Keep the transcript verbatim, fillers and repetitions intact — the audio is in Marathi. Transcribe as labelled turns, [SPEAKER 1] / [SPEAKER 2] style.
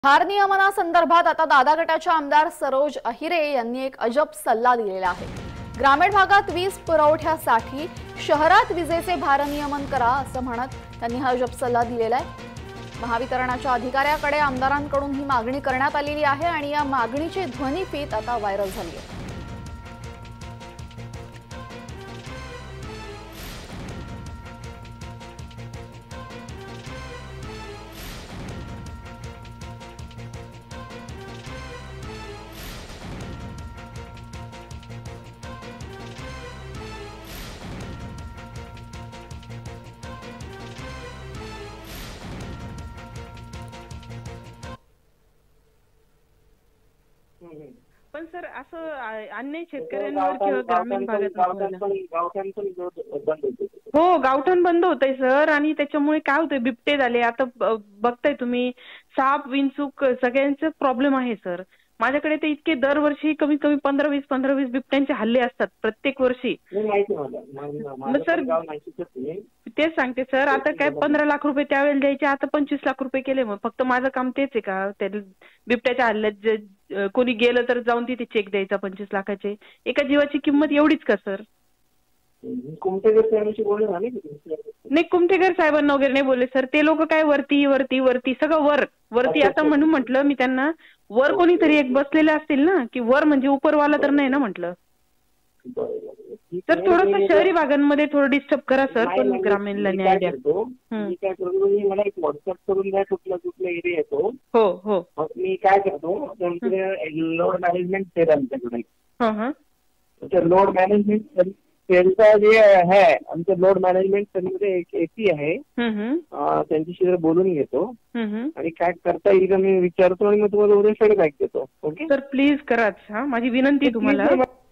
[SPEAKER 1] भारनियमनासंदर्भात आता दादा गटाच्या आमदार सरोज अहिरे यांनी एक अजब सल्ला दिलेला आहे। ग्रामीण भागात वीज पुरवठ्यासाठी शहरात विजेचे भारनियमन करा असं म्हणत त्यांनी हा अजब सल्ला दिलेला आहे। महावितरणाच्या अधिकाऱ्याकडे आमदारांकडून ही मागणी करण्यात आलेली आहे आणि या मागणीची ध्वनिफीत आता व्हायरल झाली आहे।
[SPEAKER 2] पण सर असं अन्य शेतकऱ्यांवर किंवा ग्रामीण भागात हो गावठाण बंद होतंय सर। आणि त्याच्यामुळे काय होतंय बिबटे झाले, आता बघताय तुम्ही साप विंचूक सगळ्यांचे प्रॉब्लेम आहे सर। माझ्याकडे ते इतके दरवर्षी कमीत कमी पंधरा वीस पंधरा वीस बिबट्यांचे हल्ले असतात प्रत्येक वर्षी। सर तेच सांगते सर, आता काय पंधरा लाख रुपये त्यावेळेला द्यायचे, आता पंचवीस लाख रुपये केले। मग फक्त माझं काम तेच आहे का त्या बिबट्याच्या हल्ल्यात कोणी गेलं तर जाऊन तिथे चेक द्यायचा पंचवीस लाखाचे? एका जीवाची किंमत एवढीच का सर?
[SPEAKER 3] कुमठेकर साहेबांशी बोलले झाले
[SPEAKER 2] नाही, कुमठेकर साहेबांना वगैरे नाही बोलले सर। ते लोक काय वरती वरती वरती सगळं वर वरती। आता म्हणून म्हटलं मी त्यांना वर कोणीतरी एक बसलेले असतील ना, की वर म्हणजे उपरवाला तर नाही ना म्हटलं। तर थोडंसं शहरी भागांमध्ये थोडं डिस्टर्ब करा सर, पण ग्रामीणला न्याय द्या।
[SPEAKER 3] मी काय करतो, मला एक व्हॉट्सअप करून द्या कुठला कुठला एरिया येतो।
[SPEAKER 2] हो हो
[SPEAKER 3] मी काय करतो, लोड मॅनेजमेंट सेल आमच्याकडे लोड मॅनेजमेंट सेलचा जे आहे आमचं लोड मॅनेजमेंट सेलमध्ये एक एसी आहे, त्यांच्याशी जर बोलून घेतो आणि काय करता येईल मी विचारतो आणि मग तुम्हाला उद्या फीडबॅक देतो। ओके
[SPEAKER 2] सर प्लीज कराच, हा माझी विनंती तुम्हाला।